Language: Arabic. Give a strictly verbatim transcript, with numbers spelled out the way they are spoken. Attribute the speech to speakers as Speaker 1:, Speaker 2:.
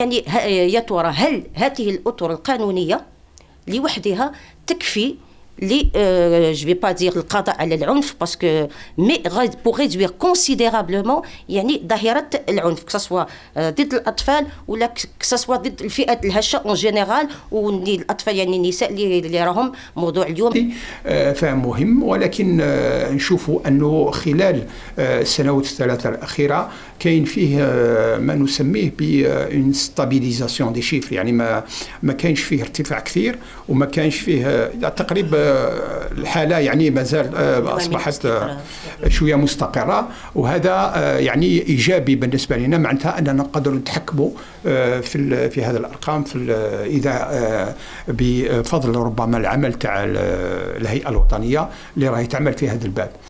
Speaker 1: يعني يا ترى هل هذه الأطر القانونية لوحدها تكفي لي جو في با دير القضاء على العنف باسكو مي بور ريدوير كونسيديرابلومون يعني ظاهره العنف كسوا ضد الاطفال ولا كسوا ضد الفئات الهشه اون جينيرال واللي الاطفال يعني النساء اللي, اللي راهم موضوع اليوم.
Speaker 2: فهم مهم، ولكن نشوفوا انه خلال السنوات الثلاثه الاخيره كاين فيه ما نسميه بون ستابيليزاسيون دي شيفر، يعني ما ما كاينش فيه ارتفاع كثير وما كاينش فيه تقريبا الحاله يعني مازال اصبحت شويه مستقره، وهذا يعني ايجابي بالنسبه لنا، معناتها اننا نقدروا نتحكموا في في هذه الارقام في اذا بفضل ربما العمل تاع الهيئه الوطنيه اللي راهي تعمل في هذا الباب.